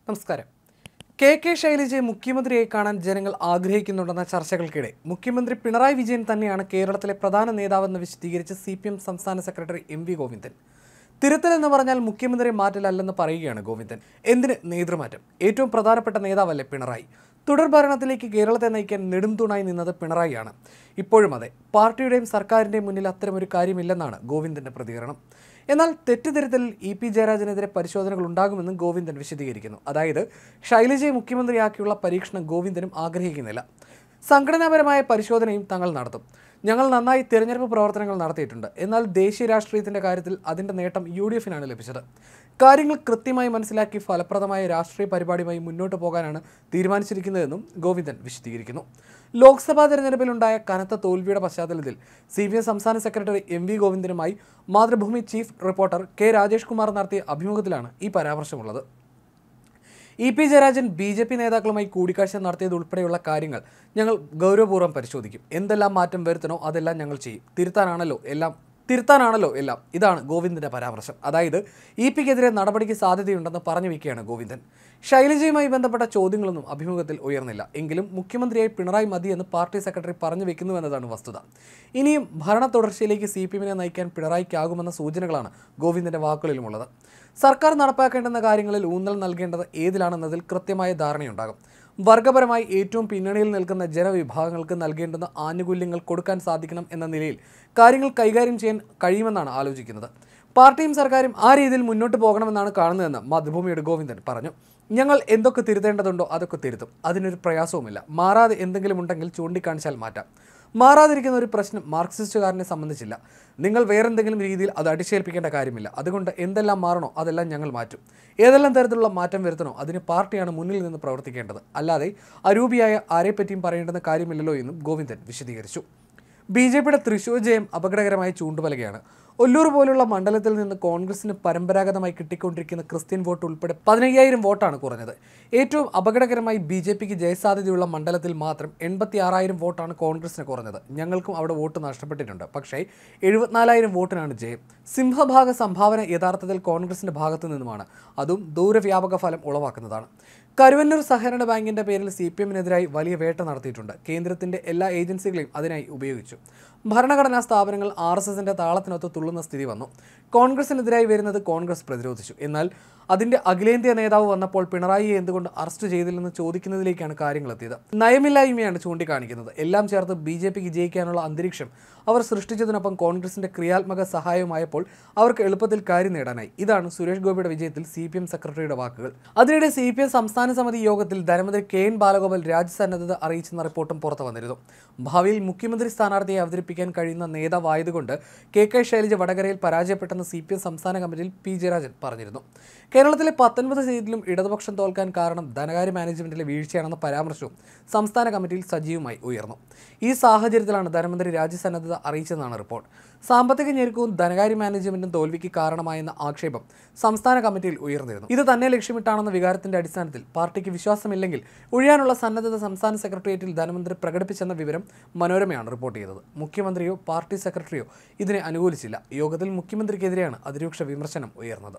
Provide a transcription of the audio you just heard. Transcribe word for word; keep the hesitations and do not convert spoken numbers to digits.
നമസ്കാരം. K K ശൈലജയെ മുഖ്യമന്ത്രിയെ കാണാൻ ജനങ്ങൾ ആഗ്രഹിക്കുന്നുണ്ടെന്ന ചർച്ചകൾക്കിടെ മുഖ്യമന്ത്രി പിണറായി വിജയൻ തന്നെയാണ് കേരളത്തിലെ പ്രധാന നേതാവെന്ന് വിശദീകരിച്ച് സി പി എം സംസ്ഥാന സെക്രട്ടറി എം വി ഗോവിന്ദൻ. തിരുത്തലെന്ന് പറഞ്ഞാൽ മുഖ്യമന്ത്രിയെ മാറ്റലല്ലെന്ന് പറയുകയാണ് ഗോവിന്ദൻ. എന്തിന് നേതൃമാറ്റം? ഏറ്റവും പ്രധാനപ്പെട്ട നേതാവല്ലേ പിണറായി? തുടർ ഭരണത്തിലേക്ക് കേരളത്തെ നയിക്കാൻ നെടുംതൂണായി നിന്നത് പിണറായിയാണ്. ഇപ്പോഴും അതെ. പാർട്ടിയുടെയും സർക്കാരിൻ്റെയും മുന്നിൽ അത്തരമൊരു കാര്യമില്ലെന്നാണ് ഗോവിന്ദൻ്റെ പ്രതികരണം. എന്നാൽ തെറ്റുതിരുത്തലിൽ ഇ പി ജയരാജനെതിരെ പരിശോധനകൾ ഉണ്ടാകുമെന്നും ഗോവിന്ദൻ വിശദീകരിക്കുന്നു. അതായത് ശൈലജയെ മുഖ്യമന്ത്രിയാക്കിയുള്ള പരീക്ഷണം ഗോവിന്ദനും ആഗ്രഹിക്കുന്നില്ല. സംഘടനാപരമായ പരിശോധനയും തങ്ങൾ നടത്തും. ഞങ്ങൾ നന്നായി തിരഞ്ഞെടുപ്പ് പ്രവർത്തനങ്ങൾ നടത്തിയിട്ടുണ്ട്. എന്നാൽ ദേശീയ രാഷ്ട്രീയത്തിൻ്റെ കാര്യത്തിൽ അതിൻ്റെ നേട്ടം യു ഡി എഫിനാണ് ലഭിച്ചത്. കാര്യങ്ങൾ കൃത്യമായി മനസ്സിലാക്കി ഫലപ്രദമായ രാഷ്ട്രീയ പരിപാടിയുമായി മുന്നോട്ട് പോകാനാണ് തീരുമാനിച്ചിരിക്കുന്നതെന്നും ഗോവിന്ദൻ വിശദീകരിക്കുന്നു. ലോക്സഭാ തെരഞ്ഞെടുപ്പിലുണ്ടായ കനത്ത തോൽവിയുടെ പശ്ചാത്തലത്തിൽ സി പി എം സംസ്ഥാന സെക്രട്ടറി എം വി ഗോവിന്ദനുമായി Mathrubhumi chief reporter K Rajesh Kumar നടത്തിയ അഭിമുഖത്തിലാണ് ഈ പരാമർശമുള്ളത്. E P Jayarajan B J P നേതാക്കളുമായി കൂടിക്കാഴ്ച നടത്തിയതുൾപ്പെടെയുള്ള കാര്യങ്ങൾ ഞങ്ങൾ ഗൗരവപൂർവ്വം പരിശോധിക്കും. എന്തെല്ലാം മാറ്റം വരുത്തണോ അതെല്ലാം ഞങ്ങൾ ചെയ്യും. തിരുത്താനാണല്ലോ എല്ലാം തിരുത്താനാണല്ലോ എല്ലാം ഇതാണ് ഗോവിന്ദൻ്റെ പരാമർശം. അതായത് ഇ പിക്കെതിരെ നടപടിക്ക് സാധ്യതയുണ്ടെന്ന് പറഞ്ഞു വയ്ക്കുകയാണ് ഗോവിന്ദൻ. ശൈലജയുമായി ബന്ധപ്പെട്ട ചോദ്യങ്ങളൊന്നും അഭിമുഖത്തിൽ ഉയർന്നില്ല. എങ്കിലും മുഖ്യമന്ത്രിയായി പിണറായി മതിയെന്ന് പാർട്ടി സെക്രട്ടറി പറഞ്ഞു വെക്കുന്നുവെന്നതാണ് വസ്തുത. ഇനിയും ഭരണ തുടർച്ചയിലേക്ക് സി പി എമ്മിനെ നയിക്കാൻ പിണറായിക്കാകുമെന്ന സൂചനകളാണ് ഗോവിന്ദൻ്റെ വാക്കുകളിലുമുള്ളത്. സർക്കാർ നടപ്പാക്കേണ്ടുന്ന കാര്യങ്ങളിൽ ഊന്നൽ നൽകേണ്ടത് ഏതിലാണെന്നതിൽ കൃത്യമായ ധാരണയുണ്ടാകും. വർഗപരമായി ഏറ്റവും പിന്നണിയിൽ നിൽക്കുന്ന ജനവിഭാഗങ്ങൾക്ക് നൽകേണ്ടുന്ന ആനുകൂല്യങ്ങൾ കൊടുക്കാൻ സാധിക്കണം എന്ന നിലയിൽ കാര്യങ്ങൾ കൈകാര്യം ചെയ്യാൻ കഴിയുമെന്നാണ് ആലോചിക്കുന്നത്. പാർട്ടിയും സർക്കാരും ആ രീതിയിൽ മുന്നോട്ട് പോകണമെന്നാണ് കാണുന്നതെന്ന് മാതൃഭൂമിയുടെ ഗോവിന്ദൻ പറഞ്ഞു. ഞങ്ങൾ എന്തൊക്കെ തിരുത്തേണ്ടതുണ്ടോ അതൊക്കെ തിരുത്തും. അതിനൊരു പ്രയാസവുമില്ല. മാറാതെ എന്തെങ്കിലും ഉണ്ടെങ്കിൽ ചൂണ്ടിക്കാണിച്ചാൽ മാറ്റാം. മാറാതിരിക്കുന്ന ഒരു പ്രശ്നം മാർക്സിസ്റ്റുകാരനെ സംബന്ധിച്ചില്ല. നിങ്ങൾ വേറെന്തെങ്കിലും രീതിയിൽ അത് അടിച്ചേൽപ്പിക്കേണ്ട കാര്യമില്ല. അതുകൊണ്ട് എന്തെല്ലാം മാറണോ അതെല്ലാം ഞങ്ങൾ മാറ്റും. ഏതെല്ലാം തരത്തിലുള്ള മാറ്റം വരുത്തണോ അതിന് പാർട്ടിയാണ് മുന്നിൽ നിന്ന് പ്രവർത്തിക്കേണ്ടത്. അല്ലാതെ അരൂപിയായ ആരെപ്പറ്റിയും പറയേണ്ടുന്ന കാര്യമില്ലല്ലോ എന്നും ഗോവിന്ദൻ വിശദീകരിച്ചു. ബി ജെ പിയുടെ തൃശൂർ ജയം അപകടകരമായി ചൂണ്ടുപലകയാണ്. ഒല്ലൂർ പോലുള്ള മണ്ഡലത്തിൽ നിന്ന് കോൺഗ്രസിന് പരമ്പരാഗതമായി കിട്ടിക്കൊണ്ടിരിക്കുന്ന ക്രിസ്ത്യൻ വോട്ട് ഉൾപ്പെടെ പതിനയ്യായിരം വോട്ടാണ് കുറഞ്ഞത്. ഏറ്റവും അപകടകരമായി ബി ജെ പിക്ക് ജയസാധ്യതയുള്ള മണ്ഡലത്തിൽ മാത്രം എൺപത്തി ആറായിരം വോട്ടാണ് കോൺഗ്രസിന് കുറഞ്ഞത്. ഞങ്ങൾക്കും അവിടെ വോട്ട് നഷ്ടപ്പെട്ടിട്ടുണ്ട്. പക്ഷേ എഴുപത്തിനാലായിരം വോട്ടിനാണ് ജയം. സിംഹഭാഗ സംഭാവന യഥാർത്ഥത്തിൽ കോൺഗ്രസിൻ്റെ ഭാഗത്തു നിന്നുമാണ്. അതും ദൂരവ്യാപക ഫലം ഉളവാക്കുന്നതാണ്. കരുവന്നൂർ സഹകരണ ബാങ്കിൻ്റെ പേരിൽ സി പി എമ്മിനെതിരായി വലിയ വേട്ട നടത്തിയിട്ടുണ്ട്. കേന്ദ്രത്തിൻ്റെ എല്ലാ ഏജൻസികളെയും അതിനായി ഉപയോഗിച്ചു. ഭരണഘടനാ സ്ഥാപനങ്ങൾ ആർ എസ് എസിൻ്റെ താളത്തിനൊത്ത് തുള്ളുന്ന സ്ഥിതി വന്നു. കോൺഗ്രസിനെതിരായി വരുന്നത് കോൺഗ്രസ് പ്രതിരോധിച്ചു. എന്നാൽ അതിൻ്റെ അഖിലേന്ത്യാ നേതാവ് വന്നപ്പോൾ പിണറായിയെ എന്തുകൊണ്ട് അറസ്റ്റ് ചെയ്തില്ലെന്ന് ചോദിക്കുന്നതിലേക്കാണ് കാര്യങ്ങളെത്തിയത്. നയമില്ലായ്മയാണ് ചൂണ്ടിക്കാണിക്കുന്നത്. എല്ലാം ചേർത്ത് ബി ജെ പിക്ക് ജയിക്കാനുള്ള അന്തരീക്ഷം അവർ സൃഷ്ടിച്ചതിനൊപ്പം കോൺഗ്രസിൻ്റെ ക്രിയാത്മക സഹായവുമായപ്പോൾ അവർക്ക് എളുപ്പത്തിൽ കാര്യം നേടാനായി. ഇതാണ് സുരേഷ് ഗോപിയുടെ വിജയത്തിൽ സി പി എം സെക്രട്ടറിയുടെ വാക്കുകൾ. അതിനിടെ സി പി എം സംസ്ഥാന സമിതി യോഗത്തിൽ ധനമന്ത്രി കെ എൻ ബാലഗോപാൽ രാജ്യസന്നദ്ധത അറിയിച്ചെന്ന റിപ്പോർട്ടും പുറത്തു വന്നിരുന്നു. ഭാവിയിൽ മുഖ്യമന്ത്രി സ്ഥാനാർത്ഥിയെ അവതരിപ്പിക്കാൻ കഴിയുന്ന നേതാവായതുകൊണ്ട് കെ കെ ശൈലജ വടകരയിൽ പരാജയപ്പെട്ടെന്ന് സി പി എം സംസ്ഥാന കമ്മിറ്റിയിൽ പി ജയരാജൻ പറഞ്ഞിരുന്നു. കേരളത്തിലെ പത്തൊൻപത് സീറ്റിലും ഇടതുപക്ഷം തോൽക്കാൻ കാരണം ധനകാര്യ മാനേജ്മെന്റിലെ വീഴ്ചയാണെന്ന പരാമർശവും സംസ്ഥാന കമ്മിറ്റിയിൽ സജീവമായി ഉയർന്നു. ഈ സാഹചര്യത്തിലാണ് ധനമന്ത്രി രാജ്യസന്നദ്ധത അറിയിച്ചതെന്നാണ് റിപ്പോർട്ട്. സാമ്പത്തിക ഞെരുക്കവും ധനകാര്യ മാനേജ്മെന്റും തോൽവിക്ക് കാരണമായെന്ന ആക്ഷേപം സംസ്ഥാന കമ്മിറ്റിയിൽ ഉയർന്നിരുന്നു. ഇത് തന്നെ ലക്ഷ്യമിട്ടാണെന്ന വികാരത്തിന്റെ അടിസ്ഥാനത്തിൽ പാർട്ടിക്ക് വിശ്വാസമില്ലെങ്കിൽ ഒഴിയാനുള്ള സന്നദ്ധത സംസ്ഥാന സെക്രട്ടേറിയറ്റിൽ ധനമന്ത്രി പ്രകടിപ്പിച്ചെന്ന വിവരം മനോരമയാണ് റിപ്പോർട്ട് ചെയ്തത്. മുഖ്യമന്ത്രിയോ പാർട്ടി സെക്രട്ടറിയോ ഇതിനെ അനുകൂലിച്ചില്ല. യോഗത്തിൽ മുഖ്യമന്ത്രിക്കെതിരെയാണ് അതിരൂക്ഷ വിമർശനം ഉയർന്നത്.